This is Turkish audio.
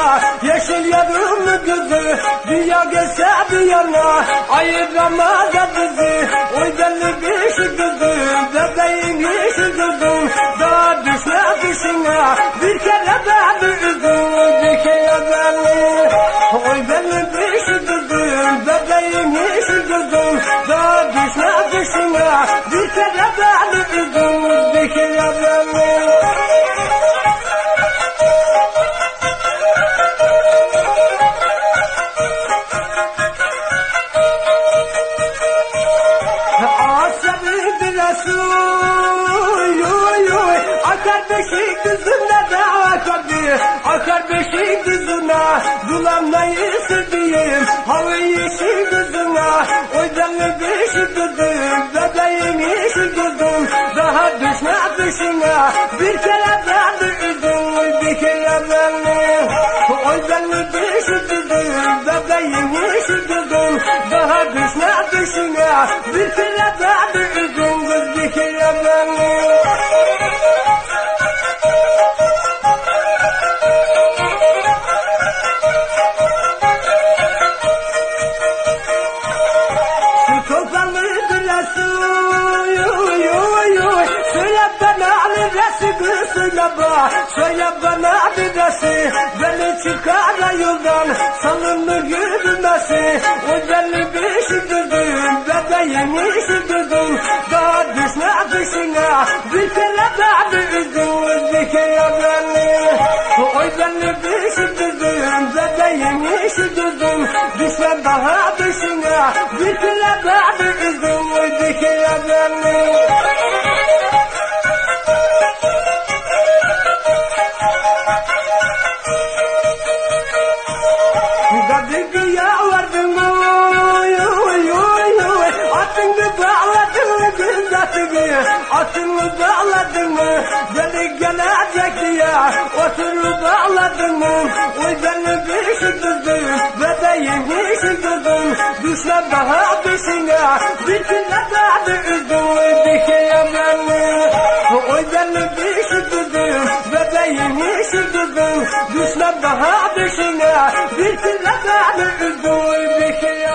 başına, yeşil yarım gözü, dünya gelse bir yana, ayıramaz bizi. Oy belli bir şey gözüm, bebeğim yeşil gözüm, daha düşme dışına, bir kere beni üzdün, bir kere beni. Oy belli bir şey gözüm, bebeğim yeşil gözüm, daha düşme dışına, bir kere beni üzdün, bir kere beni. Akar beşik düzüne de akar beşik düzüne, bulanmayı sevdiğim hava yeşil düzüne. Oy canlı beşik düzüm, bebeğim yeşil düzüm, daha düşme dışına, bir kere beni üzdün, bir kere beni. Oy canlı beşik düzüm, bebeğim yeşil düzüm, daha düşme dışına, bir kere beni üzdün, bir kere beni. Söyle bana adresi, beni çıkar yoldan, salınır yürümesi. O belli bir şey düzdüm, bebeğim işi düzdüm, daha düşme dışına, bir kere beni üzdün, bir kere beni. Oy belli bir şey düzdüm, bebeğim işi düzdüm, düşme daha dışına, bir kere beni üzdün, bir kere beni. Atını bağladın mı, beni gelecek diye, oturup bağladın mı? Oy beni bir şey düzdüm, bebeğim bir şey düzdüm, düşme daha dışına, bir kere beni üzdün, bir kere beni. Oy beni bir şey düzdüm, bebeğim bir şey düzdüm, düşme daha dışına, bir kere beni üzdün, bir kere.